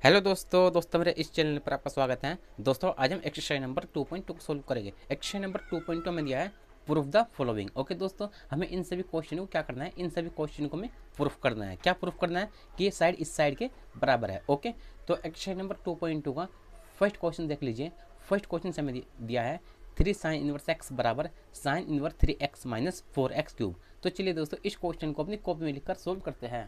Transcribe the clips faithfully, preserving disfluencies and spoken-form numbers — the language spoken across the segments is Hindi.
हेलो दोस्तों दोस्तों मेरे इस चैनल पर आपका स्वागत है। दोस्तों आज हम exercise number two point two solve करेंगे। Exercise number two point two में दिया है प्रूफ द फॉलोइंग। ओके दोस्तों, हमें इन सभी क्वेश्चन को क्या करना है, इन सभी क्वेश्चन को हमें प्रूफ करना है। क्या प्रूफ करना है कि ये साइड इस साइड के बराबर है। ओके, तो exercise number two point two का फर्स्ट क्वेश्चन देख लीजिए। फर्स्ट क्वेश्चन से हमें दिया है थ्री साइन इनवर्स एक्स बराबर sine inverse three x minus four x cube. तो चलिए दोस्तों इस क्वेश्चन को अपनी कॉपी में लिखकर सोल्व करते हैं।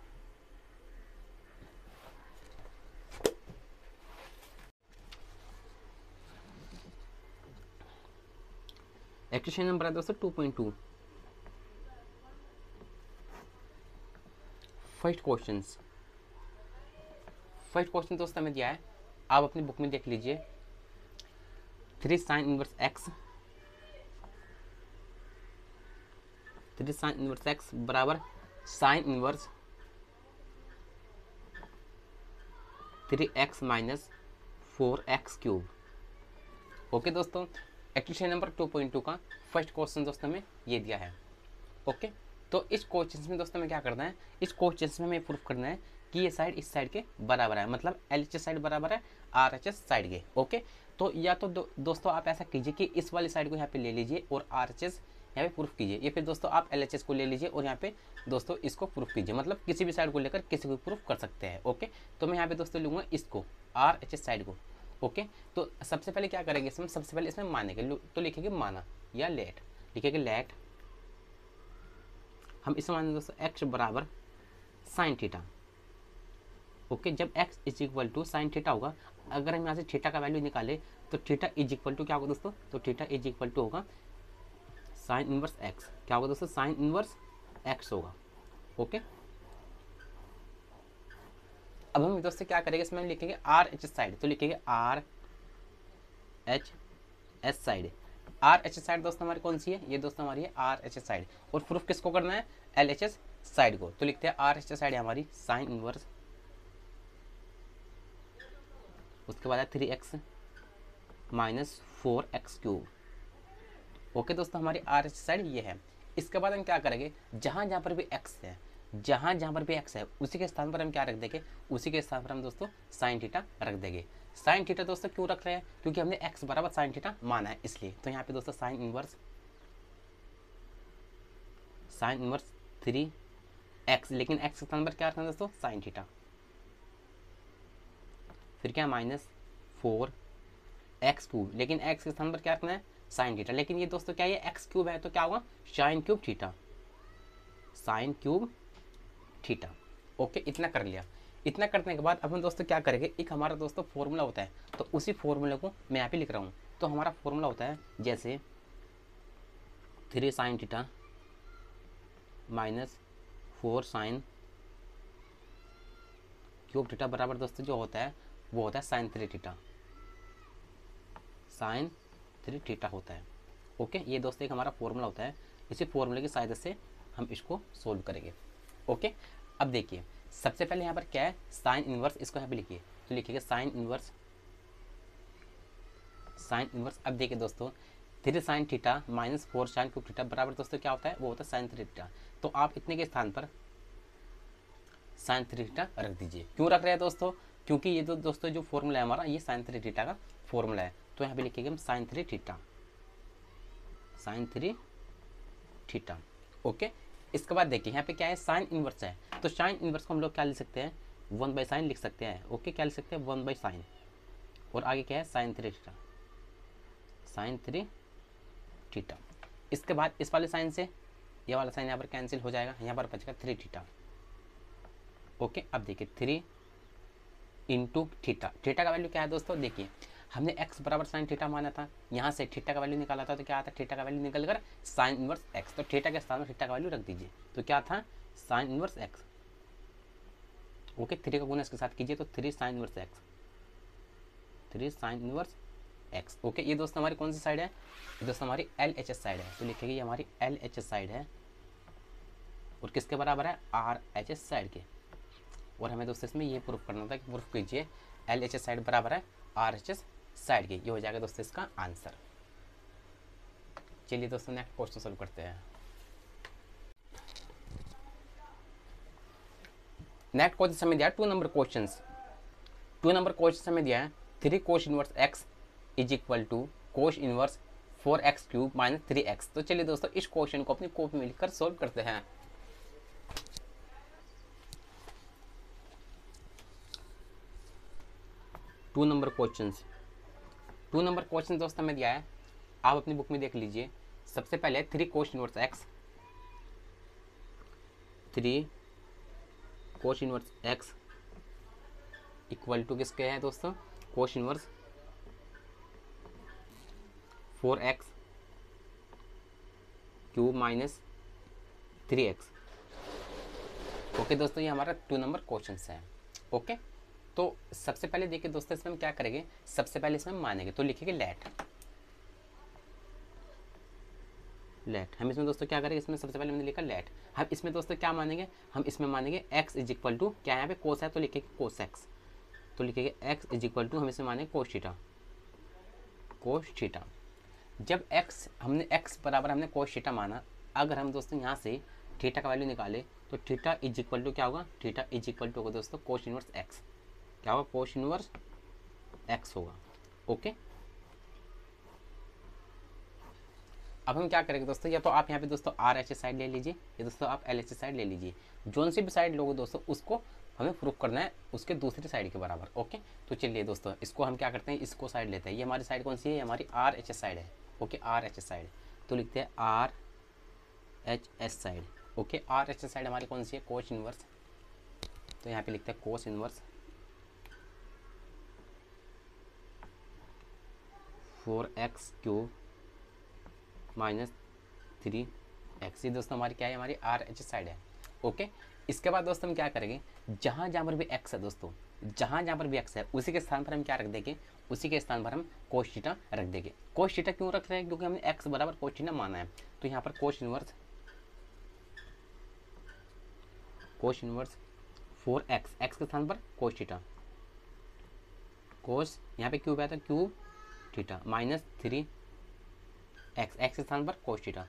एक्सरसाइज नंबर है दोस्तों two point two. First question first question दोस्तों हमें दिया है, आप अपनी बुक में देख लीजिए। Three sine inverse x three sine inverse x बराबर sine inverse three x minus four x cube. Okay दोस्तों, exercise number two point two का फर्स्ट क्वेश्चन दोस्तों में ये दिया है। ओके, तो इस क्वेश्चन में दोस्तों में क्या करना है, इस क्वेश्चन में हमें प्रूफ करना है कि ये साइड इस साइड के बराबर है, मतलब एल एच एस साइड बराबर है आर एच एस साइड के। ओके, तो या तो दो, दोस्तों आप ऐसा कीजिए कि इस वाली साइड को यहाँ पे ले लीजिए और आर एच एस यहाँ पे प्रूफ कीजिए, या फिर दोस्तों आप एल एच एस को ले लीजिए और यहाँ पे दोस्तों इसको प्रूफ कीजिए। मतलब किसी भी साइड को लेकर किसी को प्रूफ कर सकते हैं। ओके, तो मैं यहाँ पे दोस्तों लूँगा इसको आर एच एस साइड को। ओके, तो सबसे पहले क्या करेंगे इसमें, सबसे पहले इसमें मानेंगे, तो लिखेंगे माना या लेट, लिखेंगे लेट। हम इसे मानेंगे दोस्तों एक्स बराबर साइन थीटा। ओके, जब x is equal to sine theta होगा, अगर हम यहाँ से थीटा का वैल्यू निकाले तो थीटा इज इक्वल टू क्या होगा दोस्तों, तो थीटा इज इक्वल टू होगा साइन इनवर्स x। क्या होगा दोस्तों, साइन इनवर्स x होगा। ओके, अब हम दोस्तों क्या करेंगे, इसमें हम लिखेंगे आर एच एस साइड, तो लिखेंगे R H S side. R H S side दोस्तों हमारी कौन सी है, ये दोस्तों हमारी है आर एच एस साइड, और प्रूफ किसको करना है, एल एच एस साइड को। तो लिखते हैं आर एच एस साइड है हमारी साइन इनवर्स, उसके बाद है three x minus four x cube. Okay दोस्तों, हमारी आर एच साइड ये है। इसके बाद हम क्या करेंगे, जहाँ जहाँ पर भी एक्स है, जहाँ जहाँ पर भी एक्स है उसी के स्थान पर हम क्या रख देंगे, उसी के स्थान पर हम दोस्तों साइन थीटा रख देंगे। साइन थीटा दोस्तों क्यों रख रहे हैं, क्योंकि हमने एक्स बराबर साइन थीटा माना है इसलिए। तो यहाँ पे दोस्तों sine inverse sine inverse three x, लेकिन एक्स के स्थान पर क्या रखना है दोस्तों, साइन थीटा। फिर क्या माइनस फोर एक्स क्यूब, लेकिन एक्स के स्थान पर क्या रखना है, साइन थीटा। लेकिन ये दोस्तों क्या, ये एक्स क्यूब है तो क्या होगा, sine cube theta, sine cube theta. Okay, इतना कर लिया। इतना करने के बाद अब हम दोस्तों क्या करेंगे, एक हमारा दोस्तों फॉर्मूला होता है, तो उसी फॉर्मूले को मैं यहाँ पे लिख रहा हूँ। तो हमारा फॉर्मूला होता है जैसे three sine theta minus four sine cube theta बराबर दोस्तों जो होता है वो होता है sine three theta, sine three theta होता है। ओके, ये दोस्तों एक हमारा फॉर्मूला होता है, इसी फॉर्मूले की सहायता से हम इसको सोल्व करेंगे। ओके, अब देखिए सबसे पहले यहाँ पर क्या है, साइन इनवर्स, इसको यहाँ पे लिखिए, तो लिखिएगा साइन इनवर्स साइन इनवर्स। अब देखिए दोस्तों three sine theta minus four sine cube theta बराबर दोस्तों क्या होता है, वो होता है साइन थ्री थीटा। तो आप इतने के स्थान पर साइन थ्री थीटा रख दीजिए। क्यों रख रहे हैं दोस्तों, क्योंकि ये तो दोस्तों जो फॉर्मूला है हमारा, ये साइन थ्री थीटा का फॉर्मूला है। तो यहाँ पे लिखेंगे हम sine three theta, sine three theta. Okay, इसके बाद देखिए यहाँ पे क्या है, साइन इनवर्स है, तो साइन इनवर्स को हम लोग क्या लिख सकते हैं, वन बाई साइन लिख सकते हैं। ओके, क्या लिख सकते हैं, वन बाई साइन, और आगे क्या है sine three theta, sine three theta. इसके बाद इस वाले साइन से ये वाला साइन यहाँ पर कैंसिल हो जाएगा, यहाँ पर बचेगा थ्री थीटा। ओके, अब देखिए थ्री इंटू थीटा, थीटा का वैल्यू क्या है दोस्तों, देखिए हमने x बराबर साइन थीटा माना था, यहाँ से थीटा का वैल्यू निकाला था, तो क्या आता है, थीटा का वैल्यू निकल कर साइन इनवर्स x। तो थीटा के स्थान में थीटा का वैल्यू रख दीजिए, तो क्या था sine inverse x। Okay, three का गुना इसके साथ कीजिए तो three sine inverse x, three sine inverse x। Okay, ये दोस्तों हमारी कौन सी साइड है, ये दोस्तों हमारी एल एच एस साइड है, तो लिखेगी ये हमारी एल एच एस साइड है, और किसके बराबर है, आर एच एस साइड के। और हमें दोस्तों इसमें ये प्रूफ करना था कि प्रूफ कीजिए एल एच एस साइड बराबर है आर एच एस साइड के। ये हो जाएगा दोस्तों इसका आंसर। चलिए दोस्तों नेक्स्ट क्वेश्चन सोल्व करते हैं। नेक्स्ट क्वेश्चन समझ दिया, two number question. Two number question हमें दिया है three cos inverse x is equal to cos inverse four x cube minus three x. तो चलिए दोस्तों इस क्वेश्चन को अपनी कॉपी में लिखकर सोल्व करते हैं। Two number question two number question दोस्तों हमें दिया है, आप अपनी बुक में देख लीजिए। सबसे पहले three cos inverse x, three cos inverse x equal to किसके है दोस्तों, cos inverse four x cube minus three x. Okay दोस्तों, ये हमारा टू नंबर क्वेश्चन है। ओके, तो सबसे पहले देखिए दोस्तों इसमें हम क्या करेंगे, सबसे पहले इसमें हम मानेंगे, तो लिखेंगे लेट लेट हम इसमें दोस्तों क्या करेंगे, इसमें सबसे पहले हमने लिखा लेट। हम इसमें दोस्तों क्या मानेंगे, हम इसमें मानेंगे x इज इक्वल टू, क्या यहाँ पे कोस है तो लिखेंगे कोस x, तो लिखेंगे x इज इक्वल टू, हम इसमें मानेंगे कोस थीटा, कोस थीटा। जब x हमने x बराबर हमने कोस थीटा माना, अगर हम दोस्तों यहाँ से थीटा का वैल्यू निकाले तो थीटा इज इक्वल टू क्या होगा, थीटा इज इक्वल टू होगा दोस्तों कोस इनवर्स x, क्या होगा कोस इनवर्स x होगा। ओके, अब हम क्या करेंगे दोस्तों, या तो आप यहाँ पे दोस्तों आर एच साइड ले लीजिए, या दोस्तों आप एल एच साइड ले लीजिए, जोन सी भी साइड लोगे दोस्तों उसको हमें प्रूफ करना है उसके दूसरी साइड के बराबर। ओके, तो चलिए दोस्तों इसको हम क्या करते हैं, इसको साइड लेते हैं। ये हमारी साइड कौन सी है, ये हमारी आर एच एस साइड है। Okay, R H S side, तो लिखते हैं R H S side. Okay, R H S side हमारी कौन सी है, कोस इनवर्स, तो यहाँ पे लिखते हैं cos inverse four x cube minus three x. ये दोस्तों हमारी क्या है, हमारी आर एच साइड है। ओके, इसके बाद दोस्तों हम क्या करेंगे, जहाँ जहाँ पर भी एक्स है दोस्तों, जहाँ जहाँ पर भी एक्स है उसी के स्थान पर हम क्या रख देंगे, उसी के स्थान पर हम कोस थीटा रख देंगे। कोस थीटा क्यों रख रहे हैं, क्योंकि हमने एक्स बराबर कोस थीटा माना है। तो यहाँ पर cos inverse cos inverse four x, x के स्थान पर कोस थीटा, कोस यहाँ पे क्यूब आया था cube theta minus three x, x के स्थान पर कोस थीटा।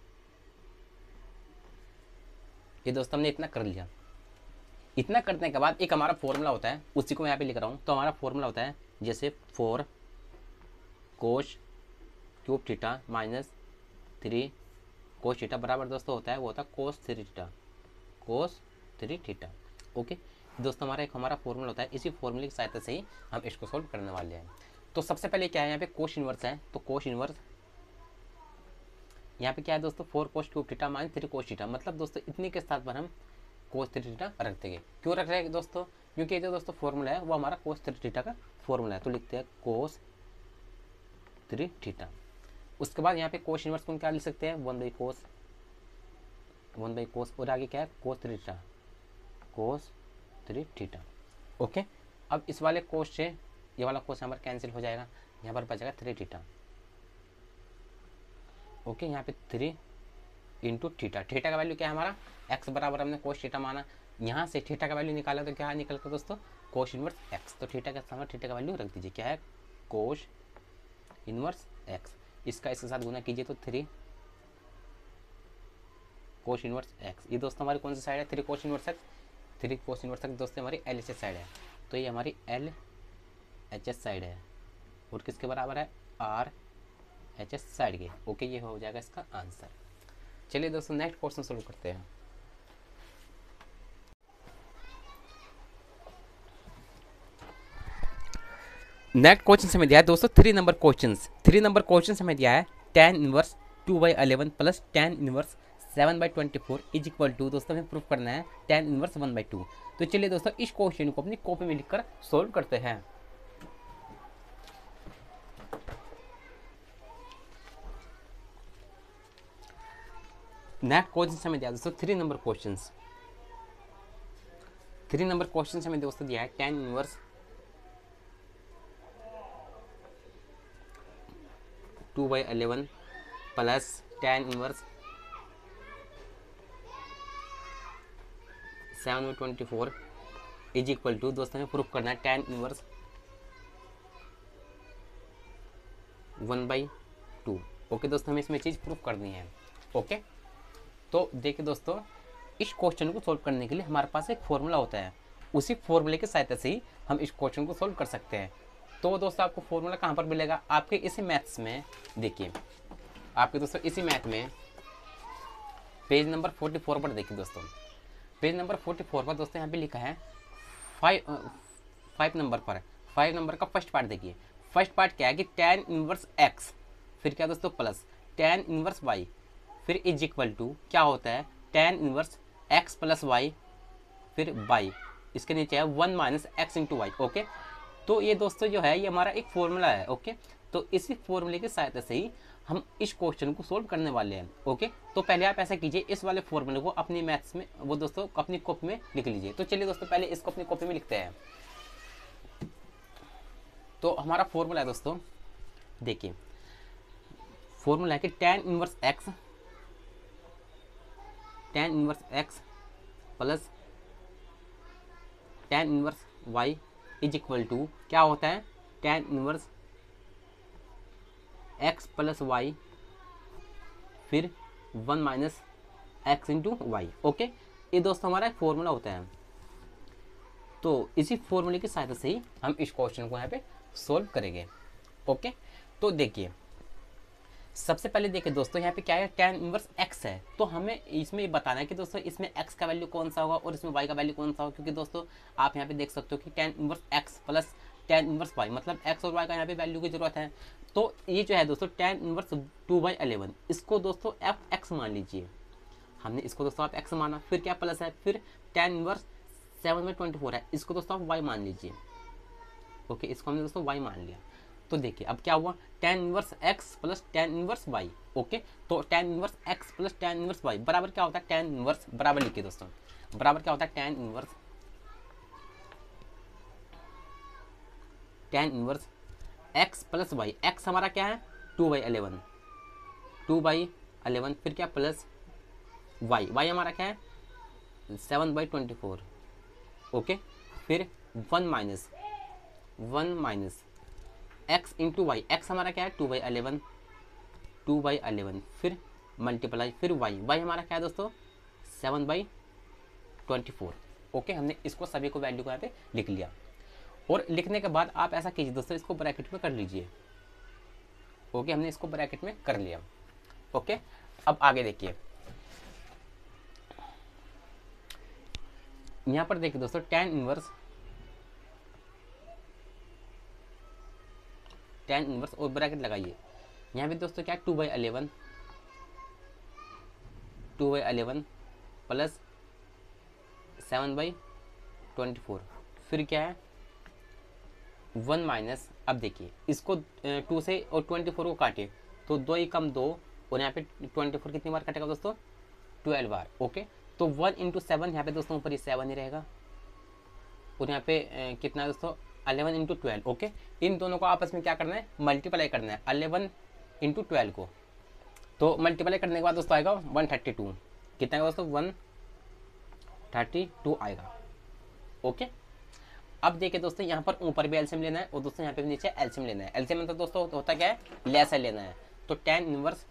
ये दोस्तों हमने इतना कर लिया। इतना करने के बाद एक हमारा फॉर्मूला होता है, उसी को मैं यहाँ पे लिख रहा हूँ। तो हमारा फॉर्मूला होता है जैसे four cos cube theta minus three cos theta बराबर दोस्तों होता है, वो होता है cos three theta, cos three theta. Okay दोस्तों, हमारा एक हमारा फॉर्मूला होता है, इसी फॉर्मूले की सहायता से ही हम इसको सोल्व करने वाले हैं। तो सबसे पहले क्या है, यहाँ पे कोस इनवर्स है, तो कोस इनवर्स यहाँ पे क्या है दोस्तों, four cos cube theta minus three cos theta, मतलब दोस्तों इतनी के साथ पर हम कोस थ्री थीटा रख देंगे। क्यों रख रहे हैं दोस्तों, क्योंकि जो दोस्तों फॉर्मूला है वो हमारा कोस थ्री थीटा का फॉर्मूला है। तो लिखते हैं कोस थ्री थीटा। उसके बाद यहाँ पे कोस इनवर्स को क्या लिख सकते हैं, one by cos, one by cos, और आगे क्या है cos three theta, cos three theta. Okay, अब इस वाले कोस से ये वाला कोस हमारा कैंसिल हो जाएगा, यहाँ पर बचेगा थ्री थीटा। ओके, यहाँ पे थ्री इंटू थीटा, थीटा का वैल्यू क्या है हमारा, एक्स बराबर हमने कोस थीटा माना, यहाँ से थीटा का वैल्यू निकाला तो क्या निकल कर दोस्तों कोस इनवर्स एक्स। तो थीटा का स्थान थीटा का वैल्यू रख दीजिए, क्या है कोस इनवर्स एक्स। इसका इसके साथ गुना कीजिए तो थ्री कोस इनवर्स एक्स। ये दोस्तों हमारी कौन सी साइड है, three cos inverse x, three cos inverse x दोस्तों हमारी एल एच एस साइड है। तो ये हमारी एल एच एस साइड है, और किसके बराबर है, आर एच एस साइड के। ओके, ये हो जाएगा इसका आंसर। चलिए दोस्तों नेक्स्ट क्वेश्चन सोल्व करते हैं। नेक्स्ट क्वेश्चन हमें दिया है दोस्तों three number question three number question हमें दिया है tan inverse two by eleven plus tan inverse seven by twenty four is equal to, दोस्तों हमें प्रूफ करना है tan inverse one by two. तो चलिए दोस्तों इस क्वेश्चन को अपनी कॉपी में लिखकर सोल्व करते हैं। नेक्स्ट क्वेश्चन हमें दिया दोस्तों three number question three number question हमें दोस्तों दिया है tan inverse two by eleven plus tan inverse seven by twenty four is equal to, दोस्तों हमें प्रूफ करना है tan inverse one by two. Okay दोस्तों, हमें इसमें चीज़ प्रूफ करनी है। ओके, तो देखिए दोस्तों इस क्वेश्चन को सॉल्व करने के लिए हमारे पास एक फॉर्मूला होता है, उसी फॉर्मूले की सहायता से ही हम इस क्वेश्चन को सोल्व कर सकते हैं। तो दोस्तों आपको फॉर्मूला कहाँ पर मिलेगा, आपके इसी मैथ्स में देखिए, आपके दोस्तों इसी मैथ में पेज नंबर फोर्टी फोर पर देखिए दोस्तों, पेज नंबर फोर्टी फोर पर दोस्तों यहाँ पे लिखा है फाइव फाइव नंबर पर, फाइव नंबर का फर्स्ट पार्ट देखिए। फर्स्ट पार्ट क्या है कि टेन इनवर्स एक्स, फिर क्या दोस्तों प्लस टेन इनवर्स वाई, फिर इज इक्वल टू क्या होता है tan inverse x plus y, फिर वाई, इसके नीचे है one minus x into y. Okay, तो ये दोस्तों जो है ये हमारा एक फॉर्मूला है। ओके, तो इसी फॉर्मूले की सहायता से ही हम इस क्वेश्चन को सोल्व करने वाले हैं। ओके, तो पहले आप ऐसा कीजिए, इस वाले फॉर्मूले को अपनी मैथ्स में वो दोस्तों अपनी कॉपी में लिख लीजिए। तो चलिए दोस्तों पहले इसको अपनी कॉपी में लिखते हैं। तो हमारा फॉर्मूला है दोस्तों, देखिए फॉर्मूला है कि tan inverse x, tan inverse x plus tan inverse y is equal to क्या होता है tan inverse x plus y, फिर one minus x into y. Okay, ये दोस्तों हमारा एक फॉर्मूला होता है। तो इसी फॉर्मूले की सहायता से ही हम इस क्वेश्चन को यहाँ पे सोल्व करेंगे। ओके, तो देखिए सबसे पहले देखिए दोस्तों यहाँ पे क्या है टेन इनवर्स एक्स है, तो हमें इसमें ये बताना है कि दोस्तों इसमें एक्स का वैल्यू कौन सा होगा और इसमें वाई का वैल्यू कौन सा होगा, क्योंकि दोस्तों आप यहाँ पे देख सकते हो कि tan inverse x plus tan inverse y, मतलब एक्स और वाई का यहाँ पे वैल्यू की जरूरत है। तो ये जो है दोस्तों tan inverse two by eleven, इसको दोस्तों एफ एक्स मान लीजिए, हमने इसको दोस्तों आप एक्स माना, फिर क्या प्लस है, फिर tan inverse seven by twenty four है, इसको दोस्तों आप वाई मान लीजिए। ओके, इसको हमने दोस्तों वाई मान लिया। तो देखिए अब क्या हुआ tan inverse x plus tan inverse y. Okay, तो tan inverse x plus tan inverse y बराबर क्या होता है टेन इनवर्स, बराबर लिखिए दोस्तों, बराबर क्या होता है tan inverse, tan inverse x plus y, x हमारा क्या है two by eleven, two by eleven, फिर क्या प्लस वाई, वाई हमारा क्या है seven by twenty four. Okay, फिर one minus one minus x into y, x हमारा क्या है two by eleven, two by eleven, फिर मल्टीप्लाई, फिर वाई, वाई हमारा क्या है दोस्तों seven by twenty four. Okay, हमने इसको सभी को वैल्यू को यहाँ पे लिख लिया, और लिखने के बाद आप ऐसा कीजिए दोस्तों इसको ब्रैकेट में कर लीजिए। ओके, हमने इसको ब्रैकेट में कर लिया। ओके, अब आगे देखिए, यहाँ पर देखिए दोस्तों टेन इनवर्स टेन इनवर्स और ब्रैकेट लगाइए, यहाँ पे दोस्तों क्या है two by eleven, two by eleven plus seven by twenty four, फिर क्या है वन माइनस, अब देखिए इसको टू से और ट्वेंटी फोर को काटिए तो दो ही कम दो, और यहाँ पे ट्वेंटी फोर कितनी बार कटेगा दोस्तों ट्वेल्व बार। ओके, तो वन इंटू सेवन, यहाँ पे दोस्तों ऊपर ही सेवन ही रहेगा, और यहाँ पे ए, कितना है दोस्तों अलेवन इंटू ट्वेल्व। ओके, इन दोनों को आपस में क्या करना है मल्टीप्लाई करना है, अलेवन इंटू ट्वेल्व को, तो मल्टीप्लाई करने के बाद दोस्तों आएगा वन थर्टी टू, कितना है दोस्तों वन थर्टी टू आएगा। ओके, अब देखिए दोस्तों यहाँ पर ऊपर भी एलसीएम लेना है और दोस्तों यहाँ पे भी नीचे एलसीएम लेना है। एलसीएम में तो दोस्तों होता क्या है लेसा लेना है, तो टेन इनवर्स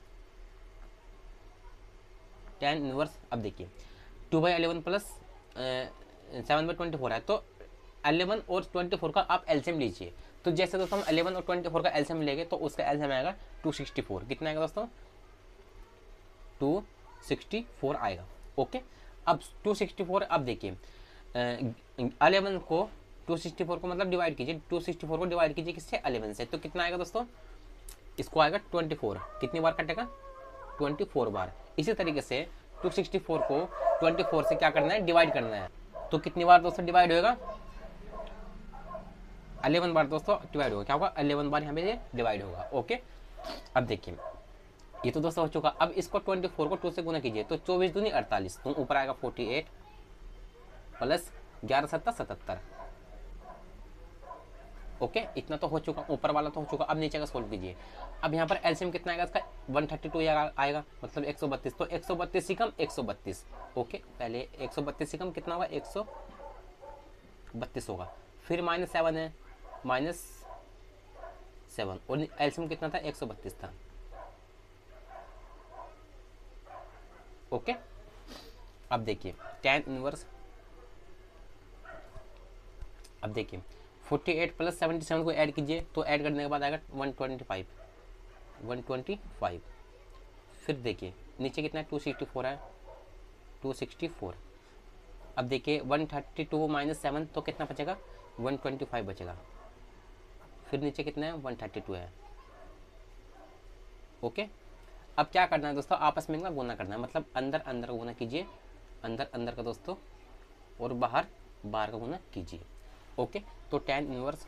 टेन इनवर्स, अब देखिए two by eleven plus seven by twenty four है, तो अलेवन और ट्वेंटी फोर का आप एलसीएम लीजिए। तो जैसे दोस्तों हम अलेवन और ट्वेंटी फोर का एलसीएम लेंगे तो उसका एलसीएम आएगा टू सिक्सटी फोर, कितना आएगा दोस्तों टू सिक्सटी फोर आएगा। ओके, अब टू सिक्सटी फोर, अब देखिए अलेवन को टू सिक्सटी फोर को मतलब डिवाइड कीजिए, टू सिक्सटी फोर को डिवाइड कीजिए किससे अलेवन से, तो कितना आएगा दोस्तों इसको आएगा ट्वेंटी फोर, कितनी बार कटेगा ट्वेंटी फोर बार। इसी तरीके से टू सिक्सटी फोर को ट्वेंटी फोर से क्या करना है डिवाइड करना है, तो कितनी बार दोस्तों डिवाइड होगा अलेवन बार दोस्तों डिवाइड होगा, क्या होगा अलेवन बार यहाँ पे डिवाइड होगा। ओके, अब देखिए ये तो दोस्तों हो चुका, अब इसको ट्वेंटी फोर को टू से गुना कीजिए तो चौबीस दूनी अड़तालीस, तो ऊपर आएगा फोर्टी एट प्लस ग्यारह सत्तर सतहत्तर। ओके, इतना तो हो चुका, ऊपर वाला तो हो चुका, अब नीचे का सोल्व कीजिए। अब यहाँ पर एलसीएम कितना आएगा इसका वन थर्टी टू आएगा, मतलब एक सौ बत्तीस, तो एक सौ बत्तीस से कम एक सौ बत्तीस। ओके, पहले एक सौ बत्तीस से कम कितना होगा एक सौ बत्तीस होगा, फिर माइनस सेवन है माइनस सेवन, और एलसीएम कितना था एक सौ बत्तीस था। ओके, अब देखिए टेन इनवर्स अब देखिए forty eight plus seventy seven को ऐड कीजिए तो ऐड करने के बाद आएगा one twenty five, one twenty five. फिर देखिए नीचे कितना है, टू सिक्सटी फोर है, टू सिक्सटी फोर। अब देखिए one thirty two minus seven तो कितना बचेगा, वन ट्वेंटी फाइव बचेगा। फिर नीचे कितना है, वन थर्टी टू है। ओके, अब क्या करना है दोस्तों, आपस में इनका गुना करना है, मतलब अंदर अंदर का गुना कीजिए, अंदर अंदर का दोस्तों, और बाहर बाहर का गुना कीजिए। ओके, तो टेन इनवर्स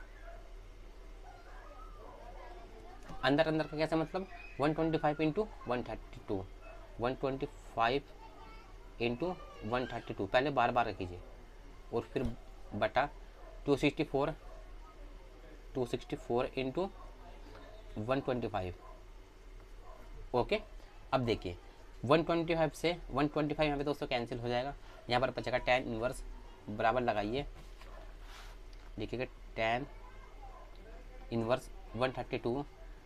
अंदर अंदर का कैसे, मतलब one twenty five into one thirty two, one twenty five into one thirty two, पहले बार बार कीजिए, और फिर बटा two sixty four, two sixty four into one twenty five. Okay, अब देखिए वन ट्वेंटी फाइव से वन ट्वेंटी फाइव यहाँ पे दोस्तों कैंसिल हो जाएगा, यहाँ पर बचेगा टेन इनवर्स, बराबर लगाइए, देखिएगा tan inverse one thirty two,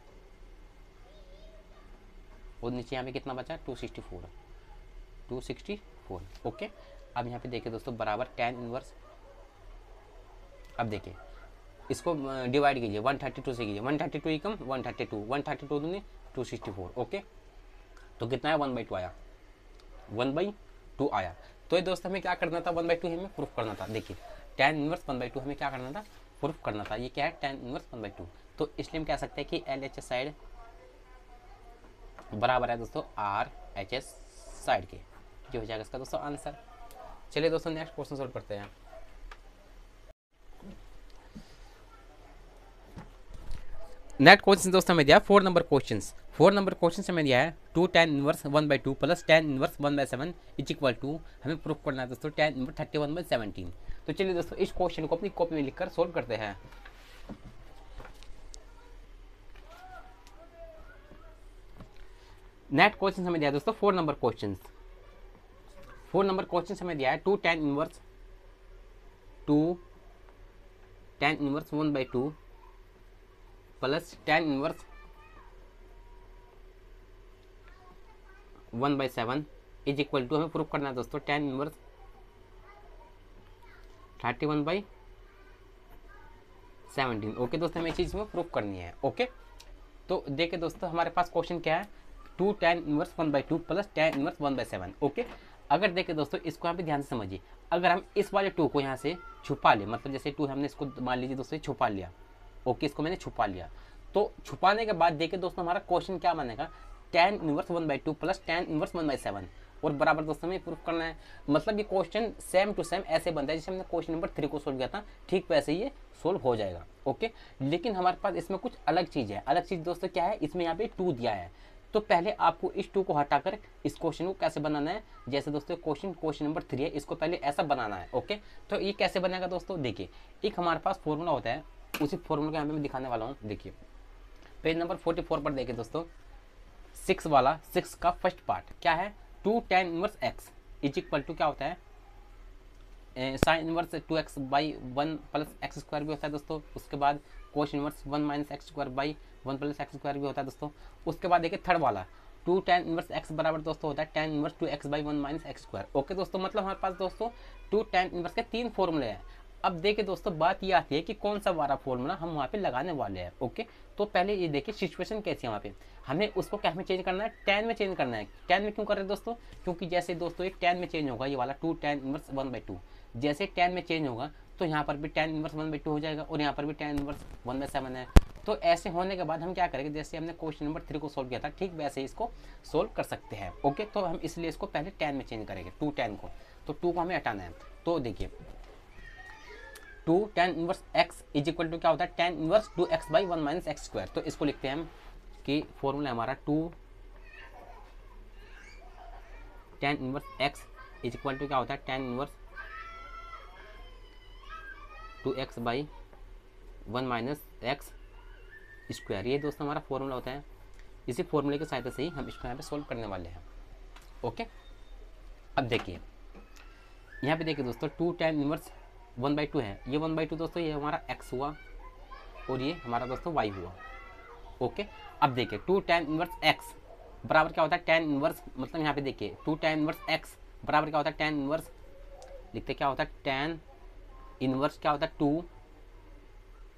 और नीचे यहाँ पे कितना बचा, two sixty four, two sixty four. Okay, अब यहाँ पे देखिए दोस्तों बराबर टेन इनवर्स, अब देखिए इसको डिवाइड कीजिए वन थर्टी टू से कीजिए, वन थर्टी टू कम one thirty two, one thirty two दूनी टू सिक्सटी फोर। ओके, तो कितना है, वन बाई टू आया, वन बाई टू आया। तो ये दोस्त हमें क्या करना था, वन बाई टू हमें प्रूफ करना था। देखिए tan inverse one by two हमें क्या करना था, प्रूफ करना था। ये क्या है, tan inverse one by two. तो इसलिए हम कह सकते हैं कि एल एच एस साइड बराबर है दोस्तों आर एच एस साइड के, ये हो जाएगा इसका दोस्तों आंसर। चलिए दोस्तों नेक्स्ट क्वेश्चन सॉल्व करते हैं। नेक्स्ट क्वेश्चन दोस्तों हमें दिया four number question, four number question हमें दिया है two tan inverse one by two plus tan inverse one by seven is equal to, हमें प्रूफ करना है दोस्तों tan inverse thirty one by seventeen. तो चलिए दोस्तों इस क्वेश्चन को अपनी कॉपी में लिखकर सोल्व करते हैं। नेक्स्ट क्वेश्चन हमें दिया दोस्तों four number question, four number question हमें दिया है two tan inverse two tan inverse one by two plus tan inverse one by seven is equal to, हमें प्रूफ करना है दोस्तों tan inverse thirty one by seventeen. Okay दोस्तों, हमें चीज़ में प्रूफ करनी है। ओके, तो देखिए दोस्तों हमारे पास क्वेश्चन क्या है, two tan inverse one by two plus tan inverse one by seven. Okay, अगर देखें दोस्तों इसको यहाँ पे ध्यान से समझिए, अगर हम इस वाले टू को यहाँ से छुपा ले, मतलब जैसे टू हमने इसको मान लीजिए दोस्तों छुपा लिया। ओके, इसको मैंने छुपा लिया, तो छुपाने के बाद देखिए दोस्तों हमारा क्वेश्चन क्या बनेगा, tan inverse one by two plus tan inverse one by seven, और बराबर दोस्तों हमें प्रूफ करना है। मतलब ये क्वेश्चन सेम टू सेम ऐसे बनता है जैसे हमने क्वेश्चन नंबर थ्री को सोल्व किया था, ठीक वैसे ये सोल्व हो जाएगा। ओके, लेकिन हमारे पास इसमें कुछ अलग चीज़ है। अलग चीज़ दोस्तों क्या है, इसमें यहाँ पे टू दिया है, तो पहले आपको इस टू को हटाकर इस क्वेश्चन को कैसे बनाना है, जैसे दोस्तों क्वेश्चन क्वेश्चन नंबर थ्री है, इसको पहले ऐसा बनाना है। ओके, तो ये कैसे बनेगा दोस्तों, देखिए एक हमारे पास फॉर्मूला होता है, उसी फॉर्मूला को यहाँ पे मैं दिखाने वाला हूँ। देखिए पेज नंबर फोर्टी फोर पर देखिए दोस्तों, सिक्स वाला, सिक्स का फर्स्ट पार्ट क्या है, two tan inverse x is equal to क्या होता है, sine inverse two x by one plus x square भी होता है दोस्तों। उसके बाद cos inverse one minus x square by one plus x square भी होता है दोस्तों। उसके बाद देखिए थर्ड वाला टू टेन इनवर्स एक्स बराबर दोस्तों होता है tan inverse two x by one minus x square. Okay दोस्तों, मतलब हमारे पास दोस्तों टू टेन इनवर्स के तीन फॉर्मूले हैं। अब देखिए दोस्तों बात ये आती है कि कौन सा वाला फॉर्मूला हम वहाँ पे लगाने वाले हैं। ओके, तो पहले ये देखिए सिचुएशन कैसी है वहाँ पे, हमें उसको क्या में चेंज करना है, टेन में चेंज करना है। टेन में क्यों कर रहे हैं दोस्तों, क्योंकि जैसे दोस्तों एक टेन में चेंज होगा, ये वाला two tan inverse one by two जैसे टेन में चेंज होगा तो यहाँ पर भी tan inverse one by two हो जाएगा, और यहाँ पर भी tan inverse one by seven है। तो ऐसे होने के बाद हम क्या करेंगे, जैसे हमने क्वेश्चन नंबर थ्री को सोल्व किया था, ठीक वैसे इसको सोल्व कर सकते हैं। ओके, तो हम इसलिए इसको पहले टेन में चेंज करेंगे, टू टेन को, तो टू को हमें हटाना है। तो देखिए two tan inverse x is equal to क्या होता है, tan inverse two x by one minus x square. तो इसको लिखते हैं हम कि फॉर्मूला हमारा two tan inverse x is equal to क्या होता है, tan inverse two x by one minus x square. ये दोस्तों हमारा फॉर्मूला होता है। इसी फॉर्मूले की सहायता से ही हम इसको यहाँ पे सोल्व करने वाले हैं। ओके, अब देखिए यहाँ पे देखिए दोस्तों two tan inverse one by two है, ये वन बाई टू दोस्तों ये हमारा एक्स हुआ और ये हमारा दोस्तों वाई हुआ। ओके, अब देखिए टू टेन इनवर्स एक्स बराबर क्या होता है, टेन इनवर्स, मतलब यहाँ पे देखिए टू टेन इनवर्स एक्स बराबर क्या होता है, टेन इनवर्स लिखते क्या होता है, टेन इनवर्स क्या होता है टू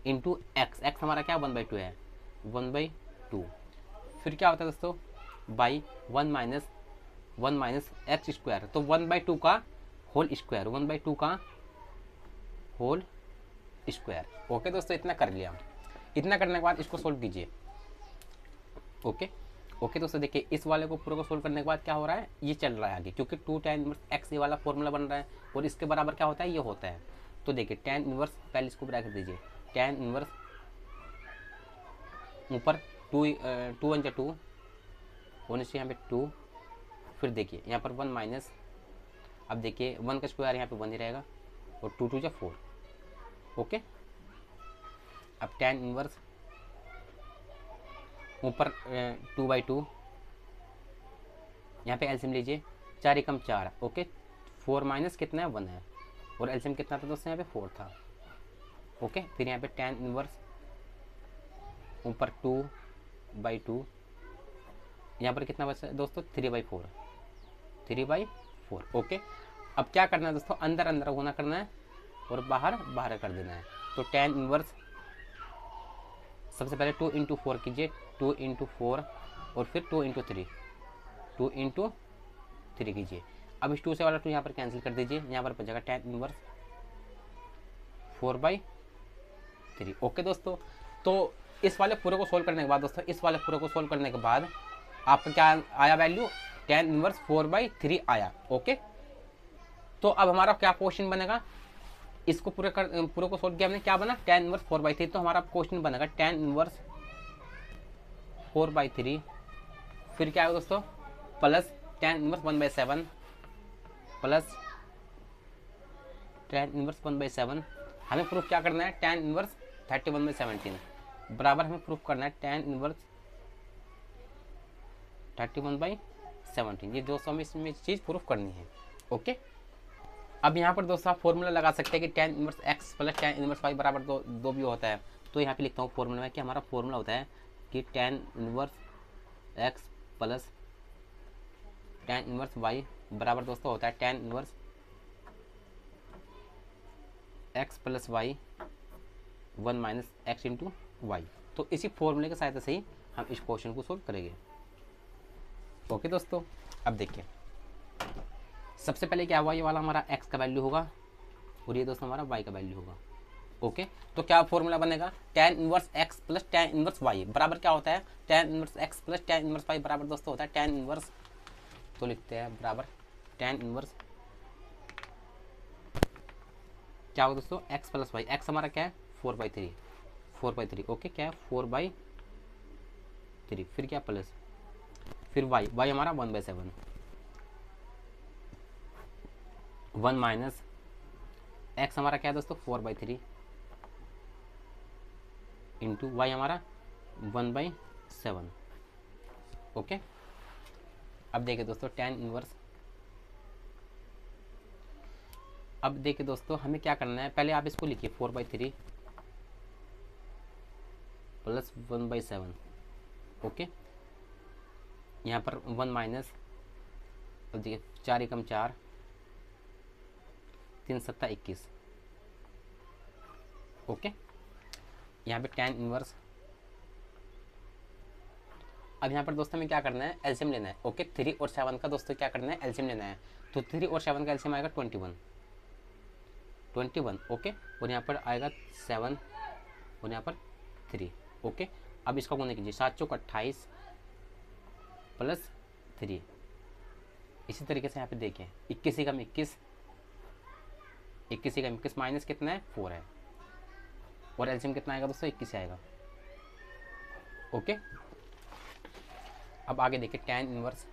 इंटू एक्स, एक्स हमारा क्या वन बाई टू है, वन बाई टू। फिर क्या होता है दोस्तों, by one minus one minus x square, तो वन बाई टू का whole square, one by two का होल स्क्वायर। ओके दोस्तों, इतना कर लिया। इतना करने के बाद इसको सोल्व कीजिए। ओके ओके दोस्तों, देखिए इस वाले को पूरे को सोल्व करने के बाद क्या हो रहा है, ये चल रहा है आगे, क्योंकि टू टेन इनवर्स एक्स ये वाला फॉर्मूला बन रहा है और इसके बराबर क्या होता है, ये होता है। तो देखिए टेन इनवर्स, पहले इसको ब्रैकेट दीजिए, टेन इनवर्स ऊपर टू टू वन जा टू, और नीचे यहाँ पे टू, फिर देखिए यहाँ पर वन माइनस, अब देखिए वन का स्क्वायर यहाँ पे वन ही रहेगा, और टू टू जा फोर। ओके, अब टेन इनवर्स ऊपर टू बाई टू, यहाँ पे एलसीएम लीजिए, चार एकम चार। ओके, फोर माइनस कितना है, वन है, और एलसीएम कितना था दोस्तों, यहाँ पे फोर था। ओके, फिर यहाँ पे टेन इनवर्स ऊपर टू बाई टू, यहाँ पर कितना बचा है दोस्तों, three by four, three by four. Okay, अब क्या करना है दोस्तों, अंदर अंदर होना करना है और बाहर बाहर कर देना है। तो टेन इनवर्स सबसे पहले टू इंटू फोर कीजिए, टू इंटू फोर, और फिर two into three, two into three कीजिए। अब इस टू से वाला टू यहाँ पर कैंसिल कर दीजिए, यहाँ पर बचेगा tan inverse four by three. Okay दोस्तों, तो इस वाले पूरे को सोल्व करने के बाद दोस्तों, इस वाले पूरे को सोल्व करने के बाद आपका क्या आया value, tan inverse four by three आया। ओके, तो अब हमारा क्या क्वेश्चन बनेगा, इसको पूरे कर पूरे को सोल्व किया हमने, क्या बना, tan inverse four by three. तो हमारा क्वेश्चन बनेगा tan inverse four by three, फिर क्या है दोस्तों, plus tan inverse one by seven, plus tan inverse one by seven. हमें प्रूफ क्या करना है, tan inverse thirty one by seventeen, बराबर हमें प्रूफ करना है tan inverse thirty one by seventeen. ये दोस्तों हमें इसमें चीज़ प्रूफ करनी है। ओके, अब यहाँ पर दोस्तों आप फॉर्मूला लगा सकते हैं कि tan inverse x plus tan inverse y बराबर दो दो भी होता है। तो यहाँ पे लिखता हूँ फॉर्मूला में कि हमारा फॉर्मूला होता है कि tan inverse x plus tan inverse y बराबर दोस्तों होता है tan inverse x plus y one minus x into y. तो इसी फॉर्मूले की सहायता से ही हम इस क्वेश्चन को सोल्व करेंगे। ओके दोस्तों, अब देखिए सबसे पहले क्या हुआ, ये वाला हमारा x का वैल्यू होगा और ये दोस्तों हमारा y का वैल्यू होगा। ओके, तो क्या फॉर्मूला बनेगा, tan inverse x plus tan inverse y बराबर क्या होता है, tan inverse x plus tan inverse y बराबर दोस्तों होता है टेन इनवर्स, तो लिखते हैं बराबर टेन इनवर्स क्या होगा दोस्तों, x प्लस वाई, एक्स हमारा क्या है four by three, four by three. Okay, क्या है फोर बाई थ्री, फिर क्या प्लस, फिर y, y हमारा one by seven, one minus x हमारा क्या है दोस्तों four by three into y हमारा वन बाई सेवन। ओके, अब देखिए दोस्तों टेन इनवर्स, अब देखिए दोस्तों हमें क्या करना है, पहले आप इसको लिखिए four by three plus one by seven. Okay, यहाँ पर वन माइनस, अब देखिए चार एकम चार, तीन सत्ता इक्कीस। ओके, यहाँ पे टेन इनवर्स, अब यहाँ पर दोस्तों हमें क्या करना है, एलसीएम लेना है। ओके, थ्री और सेवन का दोस्तों क्या करना है, एलसीएम लेना है। तो थ्री और सेवन का एलसीएम आएगा twenty one, twenty one. Okay, और यहाँ पर आएगा सेवन और यहाँ पर थ्री। ओके, अब इसका गुणा कीजिए, सात चौक अट्ठाईस प्लस थ्री। इसी तरीके से यहाँ पे देखिए इक्कीस एकम इक्कीस, इक्कीस एकम इक्कीस माइनस कितना है फोर है, और एलसीएम कितना आएगा दोस्तों, इक्कीस आएगा। ओके, अब आगे देखिए टेन इनवर्स,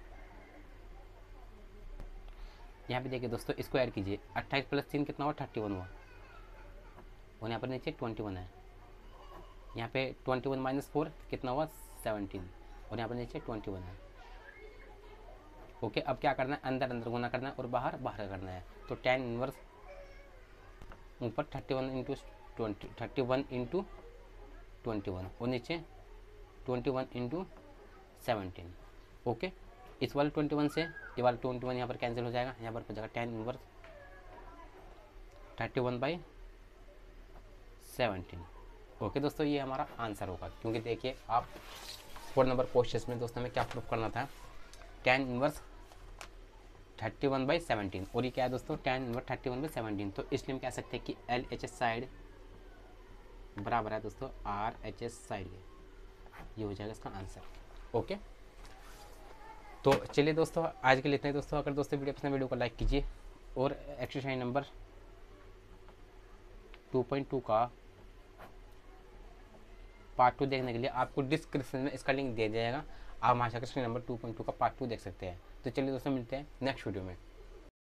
यहाँ पे देखिए दोस्तों इसको ऐड कीजिए, अट्ठाईस प्लस तीन कितना हुआ, थर्टी वन हुआ, और यहाँ पर नीचे ट्वेंटी वन है, यहाँ पे ट्वेंटी वन माइनस फोर कितना हुआ, सेवनटीन, और यहाँ पर नीचे ट्वेंटी वन है। ओके, अब क्या करना है, अंदर अंदर गुना करना है और बाहर बाहर करना है। तो टेन इनवर्स ऊपर thirty one into twenty, thirty one into twenty one, और नीचे twenty one into seventeen. Okay, इस वाले ट्वेंटी वन से ये वाला ट्वेंटी वन यहाँ पर कैंसिल हो जाएगा, यहाँ पर बचेगा tan inverse thirty one by seventeen. Okay दोस्तों, ये हमारा आंसर होगा, क्योंकि देखिए आप फोर नंबर क्वेश्चन में दोस्तों हमें क्या प्रूफ करना था, tan inverse thirty one by seventeen, और ये क्या है दोस्तों, tan inverse thirty one by seventeen. तो इसलिए हम कह सकते हैं कि एल एच एस साइड बराबर है दोस्तों आर एच एस साइड के, ये हो जाएगा इसका आंसर। ओके, तो चलिए दोस्तों आज के लिए इतना ही दोस्तों। अगर दोस्तों वीडियो पसंद वीडियो को लाइक कीजिए, और exercise number two point two का पार्ट टू देखने के लिए आपको डिस्क्रिप्शन में इसका लिंक दे दिया जाएगा, आप वहाँ से नंबर टू पॉइंट टू का पार्ट टू देख सकते हैं। तो चलिए दोस्तों मिलते हैं नेक्स्ट वीडियो में।